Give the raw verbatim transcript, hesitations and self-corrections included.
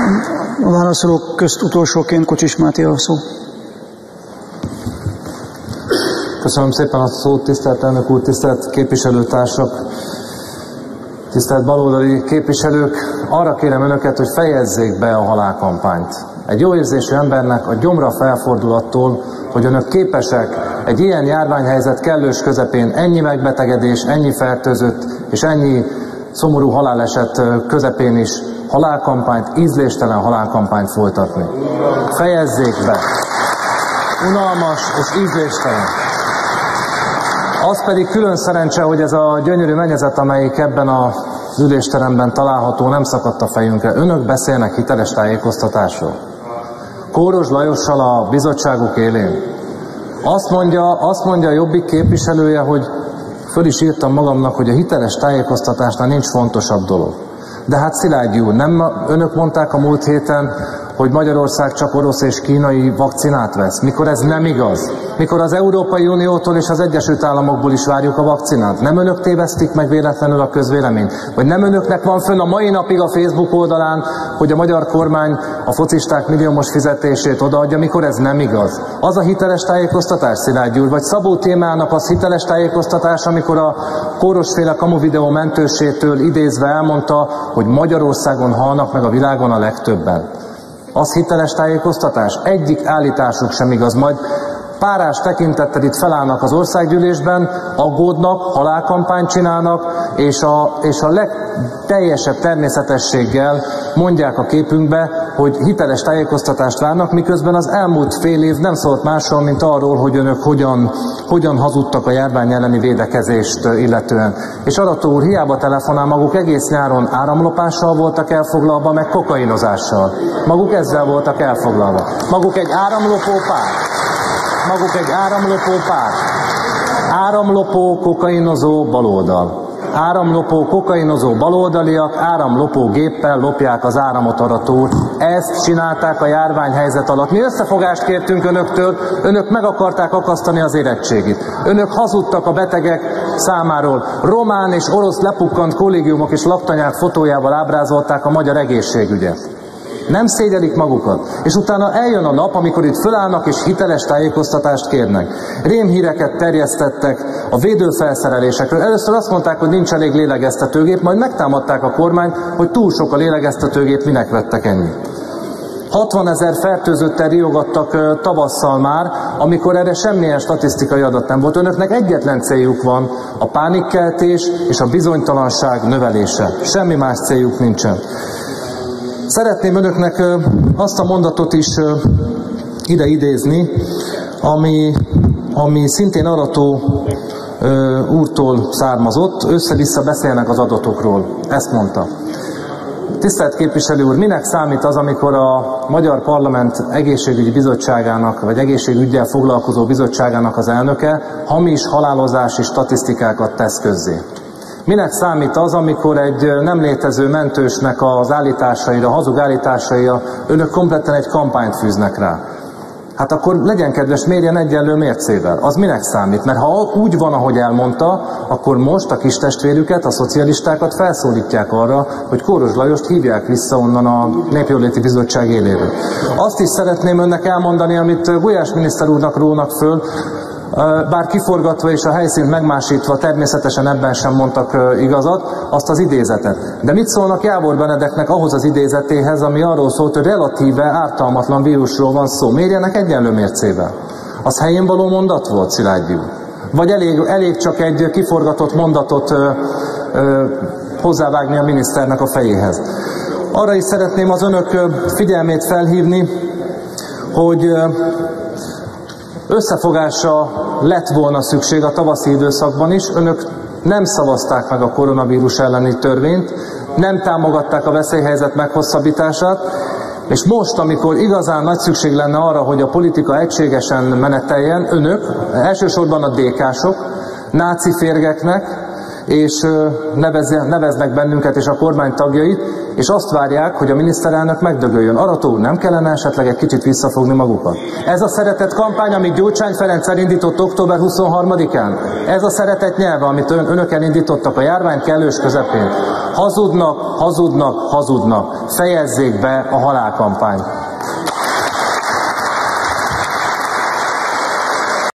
A válaszolók közt utolsóként Kocsis Máté a szó. Köszönöm szépen a szót, tisztelt elnök úr, tisztelt képviselőtársak, tisztelt baloldali képviselők. Arra kérem önöket, hogy fejezzék be a halálkampányt. Egy jó érzésű embernek a gyomra felfordul attól, hogy önök képesek egy ilyen járványhelyzet kellős közepén ennyi megbetegedés, ennyi fertőzött és ennyi szomorú haláleset közepén is halálkampányt, ízléstelen halálkampányt folytatni. Fejezzék be! Unalmas és ízléstelen. Az pedig külön szerencse, hogy ez a gyönyörű mennyezet, amelyik ebben az ülésteremben található, nem szakadt a fejünkre. Önök beszélnek hiteles tájékoztatásról. Kóros Lajossal a bizottságuk élén. Azt mondja, azt mondja a Jobbik képviselője, hogy föl is írtam magamnak, hogy a hiteles tájékoztatásnál nincs fontosabb dolog. De hát Szilágyi úr, nem önök mondták a múlt héten, hogy Magyarország csak orosz és kínai vakcinát vesz, mikor ez nem igaz? Mikor az Európai Uniótól és az Egyesült Államokból is várjuk a vakcinát? Nem önök tévesztik meg véletlenül a közvéleményt? Vagy nem önöknek van fönn a mai napig a Facebook oldalán, hogy a magyar kormány a focisták milliómos fizetését odaadja, mikor ez nem igaz? Az a hiteles tájékoztatás, Szilágyi úr? Vagy Szabó Témának az hiteles tájékoztatás, amikor a kórosféle kamu videó mentősétől idézve elmondta, hogy Magyarországon halnak meg a világon a legtöbben? Az hiteles tájékoztatás? Egyik állításuk sem igaz. Majd párás tekintettel itt felállnak az országgyűlésben, aggódnak, halálkampányt csinálnak, és a, és a legteljesebb természetességgel mondják a képünkbe, hogy hiteles tájékoztatást várnak, miközben az elmúlt fél év nem szólt másról, mint arról, hogy önök hogyan, hogyan hazudtak a járvány elleni védekezést illetően. És Arató úr, hiába telefonál, maguk egész nyáron áramlopással voltak elfoglalva, meg kokainozással. Maguk ezzel voltak elfoglalva. Maguk egy áramlopó párt. Maguk egy áramlopó párt. Áramlopó, kokainozó baloldal. Áramlopó, kokainozó baloldaliak, áramlopó géppel lopják az áramot, Arató úr. Ezt csinálták a járványhelyzet alatt. Mi összefogást kértünk önöktől, önök meg akarták akasztani az érettségit. Önök hazudtak a betegek számáról. Román és orosz lepukkant kollégiumok és laktanyák fotójával ábrázolták a magyar egészségügyet. Nem szégyelik magukat. És utána eljön a nap, amikor itt fölállnak és hiteles tájékoztatást kérnek. Rémhíreket terjesztettek a védőfelszerelésekről. Először azt mondták, hogy nincs elég lélegeztetőgép, majd megtámadták a kormányt, hogy túl sok a lélegeztetőgép, minek vettek ennyi. hatvanezer fertőzöttel riogattak tavasszal már, amikor erre semmilyen statisztikai adat nem volt. Önöknek egyetlen céljuk van, a pánikkeltés és a bizonytalanság növelése. Semmi más céljuk nincsen. Szeretném önöknek azt a mondatot is ide idézni, ami, ami szintén Arató úrtól származott. Össze-vissza beszélnek az adatokról. Ezt mondta. Tisztelt képviselő úr, minek számít az, amikor a Magyar Parlament Egészségügyi Bizottságának, vagy egészségüggyel foglalkozó bizottságának az elnöke hamis halálozási statisztikákat tesz közzé? Minek számít az, amikor egy nem létező mentősnek az állításaira, hazug állításaira önök kompletten egy kampányt fűznek rá? Hát akkor legyen kedves, mérjen egyenlő mércével. Az minek számít? Mert ha úgy van, ahogy elmondta, akkor most a kis testvérüket, a szocialistákat felszólítják arra, hogy Kóros Lajost hívják vissza onnan a Népjóléti Bizottság éléről. Azt is szeretném önnek elmondani, amit Gulyás miniszter úrnak rónak föl, bár kiforgatva és a helyszínt megmásítva, természetesen ebben sem mondtak igazat, azt az idézetet. De mit szólnak Jávor Benedeknek ahhoz az idézetéhez, ami arról szólt, hogy relatíve ártalmatlan vírusról van szó? Mérjenek egyenlő mércével. Az helyén való mondat volt, Szilágyi úr? Vagy elég, elég csak egy kiforgatott mondatot ö, ö, hozzávágni a miniszternek a fejéhez? Arra is szeretném az önök figyelmét felhívni, hogy összefogásra lett volna szükség a tavaszi időszakban is. Önök nem szavazták meg a koronavírus elleni törvényt, nem támogatták a veszélyhelyzet meghosszabbítását, és most, amikor igazán nagy szükség lenne arra, hogy a politika egységesen meneteljen, önök, elsősorban a dé ká-sok, náci férgeknek és neveznek bennünket és a kormány tagjait, és azt várják, hogy a miniszterelnök megdögöljön. Arató úr, nem kellene esetleg egy kicsit visszafogni magukat? Ez a szeretett kampány, amit Gyurcsány Ferenc elindított október huszonharmadikán? Ez a szeretett nyelve, amit ön, önök elindítottak a járvány kellős közepén? Hazudnak, hazudnak, hazudnak. Fejezzék be a halálkampányt.